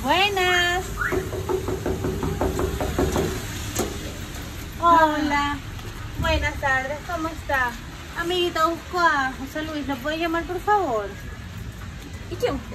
Buenas. Hola. Buenas tardes, ¿cómo está? Amiguita, busco a José Luis, ¿lo puede llamar por favor? ¿Y quién usted?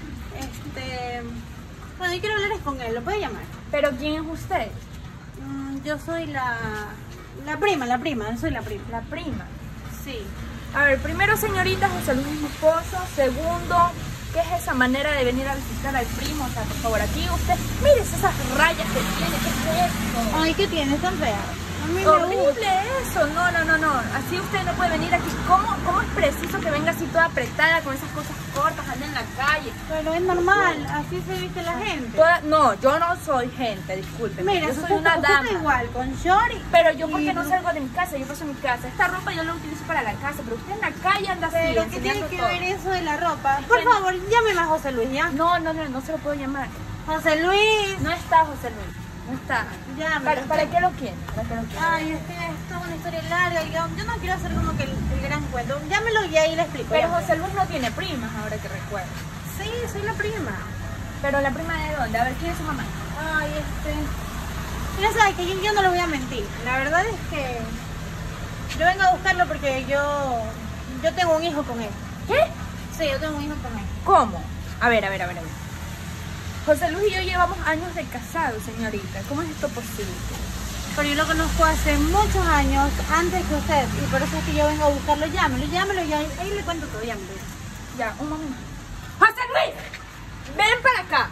Bueno, yo quiero hablar con él, ¿lo puede llamar? ¿Pero quién es usted? Yo soy la prima, soy la prima. La prima. Sí. A ver, primero, señorita, José Luis es mi esposo. Segundo, ¿qué es esa manera de venir a visitar al primo? O sea, por favor, aquí usted, mire esas rayas que tiene, ¿qué es eso? Ay, ¿qué tiene? Tan fea. A mí me Horrible gusta. eso, no, así usted no puede venir aquí. ¿Cómo es preciso que venga así toda apretada con esas cosas cortas, anda en la calle? Pero es normal, así se viste la gente. No, yo no soy gente, disculpe. Mira, yo soy una usted dama. está igual, con short. Pero yo porque no salgo de mi casa, yo paso en mi casa. Esta ropa yo la utilizo para la casa, pero usted en la calle anda así, Pero ¿qué tiene enseñando que todo. ver eso de la ropa? Por favor, llámeme a José Luis, ¿ya? No se lo puedo llamar. José Luis. No está José Luis, no está. Llámelo. ¿Para qué lo quiere? ¿Para qué lo quiere? Ay, es que esto es una historia larga. Yo no quiero hacer como que el gran cuento. Llámelo y ahí le explico. Pero llámelo. José Luis no tiene primas, ahora que recuerdo. Sí, soy la prima. Pero la prima de dónde? A ver, ¿quién es su mamá? Ay, ya sabes que yo no le voy a mentir. La verdad es que yo vengo a buscarlo porque yo tengo un hijo con él. ¿Qué? Sí, yo tengo un hijo con él. ¿Cómo? A ver. José Luis y yo llevamos años de casados, señorita. ¿Cómo es esto posible? Pero yo lo conozco hace muchos años, antes que usted, y por eso es que yo vengo a buscarlo. Llámelo y ahí le cuento todo, llámelo. Ya, un momento. ¡José Luis! ¡Ven para acá!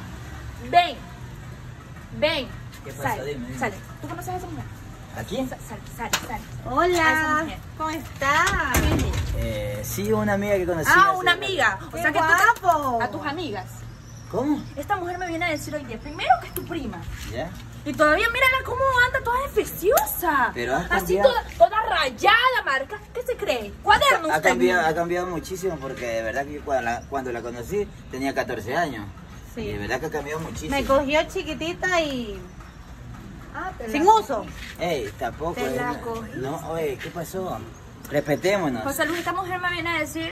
¡Ven! ¿Qué pasó? Sale, Dime. sale. ¿Tú conoces a esa mujer? ¿A quién? Sale. A esa Hola, mujer. ¿cómo estás? Sí, una amiga que conocí. Ah, hace una rato. amiga. O ¡Qué sea que guapo! a tus amigas. ¿Cómo? Esta mujer me viene a decir hoy día, primero que es tu prima. ¿Ya? Y todavía mírala cómo anda toda defeciosa. Pero has así cambiado. toda rayada, marca. ¿Qué se cree? Cuaderno Ha usted. cambiado muchísimo porque de verdad que cuando la conocí tenía 14 años. Sí. Y de verdad que ha cambiado muchísimo. Me cogió chiquitita y Te sin la- uso. Ey, tampoco. Te la cogí. No, oye, ¿qué pasó? Respetémonos. José Luis, esta mujer me viene a decir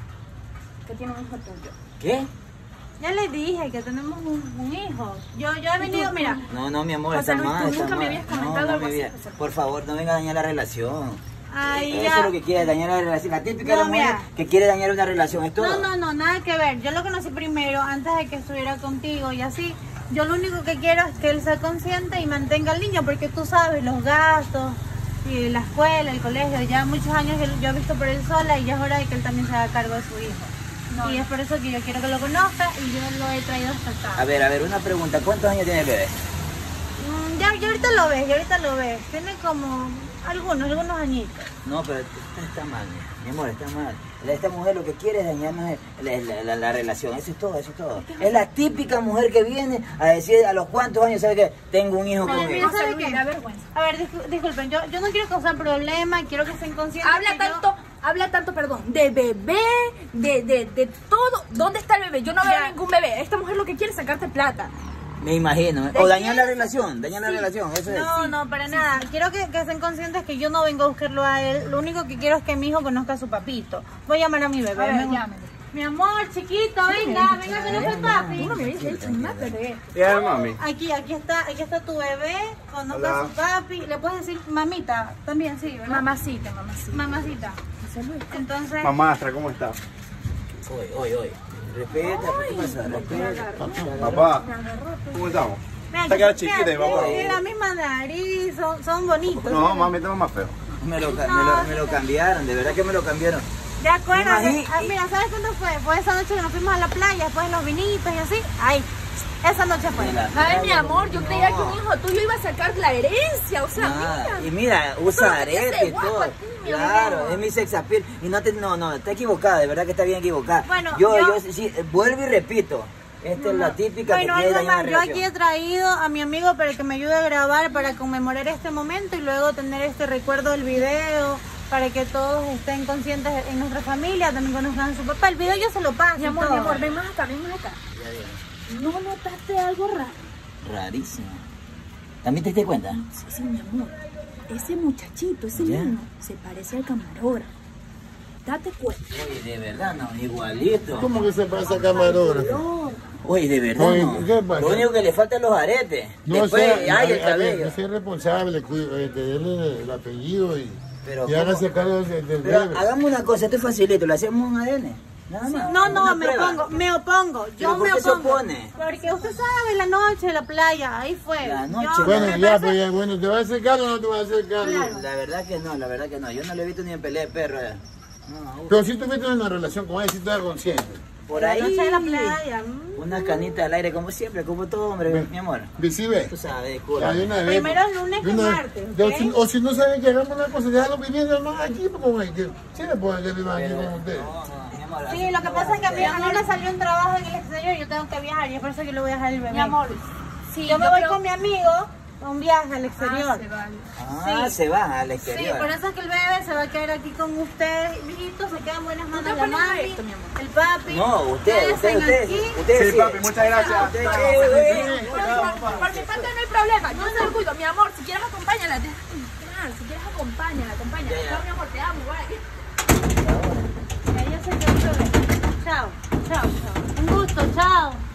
que tiene un hijo tuyo. ¿Qué? Ya le dije que tenemos un hijo. Yo he venido, mira. No, mi amor, José está Luis, mal. tú está nunca me mal. habías comentado no, algo mi así, vida. José Luis. Por favor, no venga a dañar la relación. Ay, Eso ya. es lo que quiere, dañar la relación. La típica de No, la mujer mira. que quiere dañar una relación. Es todo. No, nada que ver. Yo lo conocí primero antes de que estuviera contigo y así. Yo lo único que quiero es que él sea consciente y mantenga al niño porque tú sabes los gastos y la escuela, el colegio. Ya muchos años yo he visto por él sola y ya es hora de que él también se haga cargo de su hijo. No, Y es por eso que yo quiero que lo conozca y yo lo he traído hasta acá. A ver, una pregunta. ¿Cuántos años tiene el bebé? Ya ahorita lo ves. Tiene como algunos añitos. No, pero está mal, mi amor, está mal. Esta mujer lo que quiere es dañarnos la relación, eso es todo. Es la típica mujer que viene a decir a los cuantos años, ¿sabe qué? Tengo un hijo Pero con él. mira, José ¿sabe Luis, qué? me da vergüenza. A ver, disculpen, yo no quiero causar problemas, quiero que estén conscientes. Habla tanto, perdón, de bebé, de todo. ¿Dónde está el bebé? Yo no veo Ya. ningún bebé. Esta mujer lo que quiere es sacarte plata. Me imagino. O dañar la relación, eso es. No, para nada. Quiero que estén conscientes que yo no vengo a buscarlo a él. Lo único que quiero es que mi hijo conozca a su papito. Voy a llamar a mi bebé. A ver, llámame. Mi amor, chiquito, venga que no fue papi. Tú no me habías dicho nada, bebé. Ya, mami. Aquí está tu bebé, conozca a Hola. su papi. Le puedes decir mamita, también sí, ¿verdad? Mamacita. Mamacita. José Luis. Entonces, Mamastra, ¿cómo está? Oye. Respeta, ¿qué pasa? Respeta. Papá, ¿cómo estamos? vean, Te queda chiquita, tiene papá. la misma nariz, son bonitos. No, mami, tengo más feo. Me lo cambiaron, de verdad que me lo cambiaron. ¿De acuerdo? Imagín- Mira, ¿sabes cuándo fue? Fue esa noche que nos fuimos a la playa, después de los vinitos y así. Ahí, esa noche fue. Ay, mi amor, yo creía que un hijo tuyo iba a sacar la herencia. O sea, Nada. mira. Y mira, Todo usa lo que te hace arete y guapa todo. a ti, mi Claro, amor. es mi sex appeal. Y no, está equivocada, de verdad que está bien equivocada. Bueno, yo yo- sí, vuelvo y repito. Esta es la típica Bueno, que quiere algo dañar más, la yo aquí relación. he traído a mi amigo para que me ayude a grabar, para conmemorar este momento y luego tener este recuerdo del video, para que todos estén conscientes en nuestra familia, también conozcan a su papá. El video yo se lo paso. Mi amor, todo. ven más acá. Ya digo, ¿No notaste algo raro? rarísimo. ¿También te diste cuenta? Sí, mi amor. Ese muchachito, ese Ya. niño, se parece al camarógrafo. Date cuenta. Oye, de verdad, no, igualito. ¿Cómo que se pasa camarógrafo? Color, Oye, de verdad Oye, no. ¿qué pasa? Lo único que le faltan los aretes. No, Después, ay, el a ver, cabello. yo soy responsable de darle el apellido y Pero, hágase cargo del Pero bebé. hagamos una cosa, esto es facilito, le hacemos un ADN. Nada más. No, no, una me prueba. opongo. ¿Pero Yo por me qué se opongo. opone? Porque usted sabe, la noche, la playa, ahí fue. La noche. Bueno, me ya, parece- pues ya, bueno, ¿te va a hacer cargo o no te va a hacer cargo? Claro. La verdad que no, la verdad que no. Yo no le he visto ni en pelea de perro. No, Pero si tuviste una relación con él, si estás consciente. por La ahí. noche de la playa. Una canita al aire, como siempre, como todo hombre, mi amor. Visible. Tú sabes, Ya, cura. de una vez, Primero pues. lunes De que una- martes, de- ¿ok? o si no saben que hagamos una cosa, déjalo viviendo más aquí, pues, como hay que. Sí le pueden que vivan aquí con ustedes. No, no, mi amor. Sí, así lo que no pasa es que a mí ustedes. me salió un trabajo en el exterior y yo tengo que viajar y es por eso que le voy a dejar el bebé. Mi amor, sí, yo me voy creo- con mi amigo a un viaje al exterior. Ah, se vale. Ah, Sí. se va al Sí, exterior. por eso es que el bebé se va a quedar aquí con ustedes, mijito, se queda en buenas manos te la pones mami, esto, mi amor. el papi. No, ustedes Sí, sí. papi, muchas gracias. Ustedes, Por mi parte no hay problema, yo se lo cuido, mi amor, si quieres acompáñala, claro, si quieres acompáñala. Ya, ya. No, mi amor, te amo, bye. Ella se quedó el bebé. Chao, chao, chao. Un gusto, chao.